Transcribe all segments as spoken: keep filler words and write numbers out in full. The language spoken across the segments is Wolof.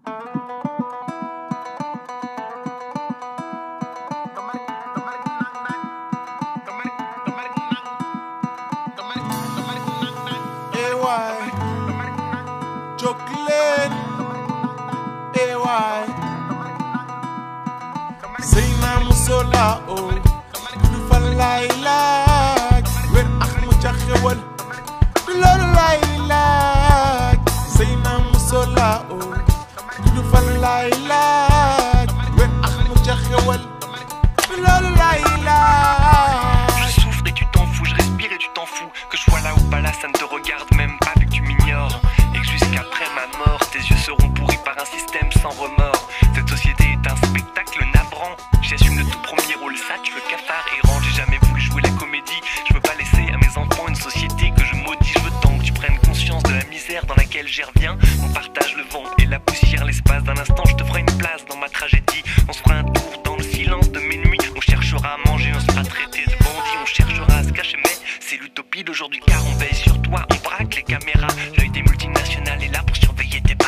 Chocolate, A Y. Seyna musola o du fa lay laaj wer ak mu ca xewal du loolu lay laaj Seyna musola o du fa lay laaj wer ak mu ca xewal du loolu lay laaj. Je souffre et tu t'en fous, je respire et tu t'en fous. Que je sois là ou pas là, ça ne te regarde même pas vu que tu m'ignores. Et que jusqu'après ma mort, tes yeux seront pourris par un système sans remords. Cette société est un spectacle navrant. J'assume de tout premier rôle, ça tu veux cafard errant. J'ai jamais voulu jouer la comédie. Je veux pas laisser à mes enfants une société que je maudis. Je veux tant que tu prennes conscience de la misère dans laquelle j'y reviens. On partage le vent et la poussière, l'espace d'un instant. Je te ferai une place dans ma tragédie. On se fera un tour dans le silence de mes nuits. On cherchera à manger, on sera traité de bandits. On cherchera à se cacher, mais c'est l'utopie d'aujourd'hui. Car on veille sur toi, on braque les caméras. L'œil des multinationales est là pour surveiller tes pas.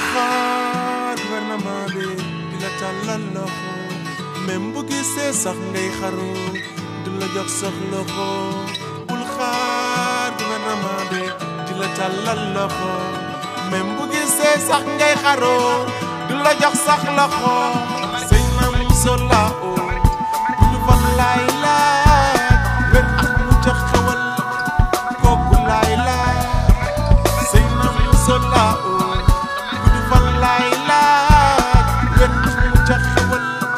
Même bu gisee sax ngay xaru du la jox sax loxo bul xaar gouvernement bi di la tàllal loxo même bu gisee sax ngay xaru du la jox sax loxo Seyna musola o du fa lay laaj wer ak mu ca xewal kooku lay laaj Seyna musola o du fa lay laaj wer ak mu ca xewal.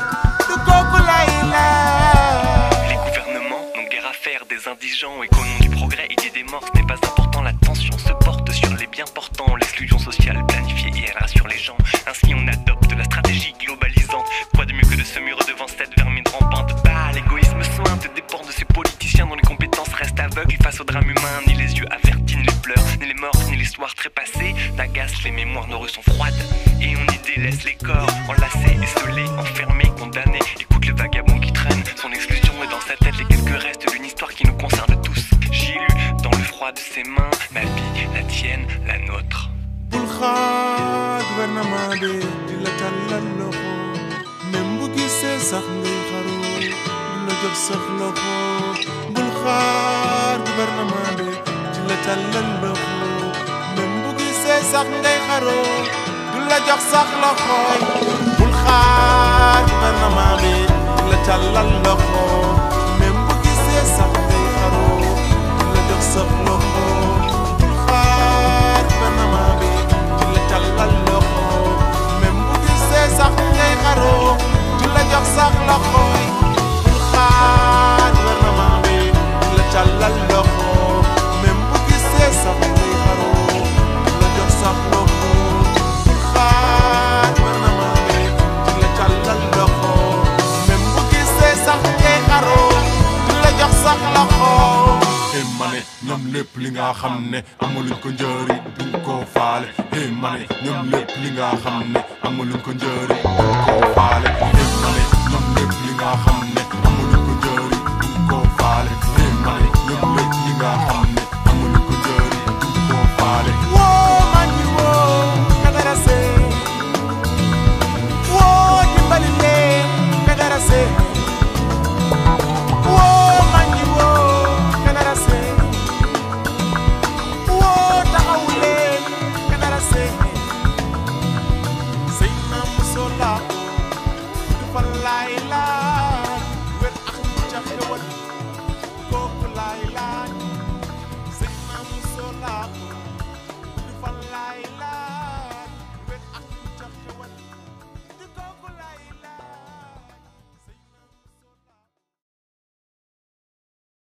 Les gouvernements n'ont guère à faire des indigents et qu'au nom du progrès et des morts, ce n'est pas important. La tension se porte sur les bien portants. L'exclusion sociale planifiée et elle rassure les gens. Ainsi on adopte la stratégie globalisante. Quoi de mieux que de se murer devant cette vermine rampante. Bah, l'égoïsme sointe des ports de ces politiciens dont les compétences restent aveugles face au drame humain. Ni les yeux avertis, ni les pleurs, ni les morts, ni l'histoire trépassée n'agacent. Les mémoires nos rues sont froides et on y délaisse les corps enlacés, esselés, enfermés, condamnés. Écoute le vagabond qui traîne, son exclusion est dans sa tête. Les quelques restes d'une histoire qui nous concerne tous. J'y ai lu dans le froid de ses mains ma vie, la tienne, la nôtre. Bul xaar gouvernement bi di la tàllal loxo même bu gisee sax ngay xaru du la jox sax loxo bul xaar gouvernement bi di la tàllal loxo même bu gisee sax ngay xaru du la jox sax loxo bul xaar gouvernement bi di la tàllal loxo même bu gisee sax ngay xaru du la jox sax loxo bul xaar gouvernement bi di la tàllal loxo même bu gisee sax ngay xaru du la jox sax loxo bul xaar gouvernement bi di la tàllal loxo même bu gisee sax ngay xaru du la jox sax loxo bul xaar gouvernement bi di la tàllal loxo même bu gisee sax ngay xaru du la jox sax loxo. Hey mané ñoom lépp li nga xam ne amaluñ ko njëriñ duñ ko faale. Hey mané ñoom lépp li nga xam ne amaluñ ko njëriñ duñ ko faale. Hey mané ñoom lépp li nga xam ne amaluñ ko njëriñ duñ ko faale. Hey mané ñoom lépp li nga xam ne amaluñ ko njëriñ duñ ko faale. Woo man ñi woo Kadarase woo dimbali leen Kadarase woo man ñi woo Kadarase woo taxawu leen Kadarase Seyna musola du fa lay laaj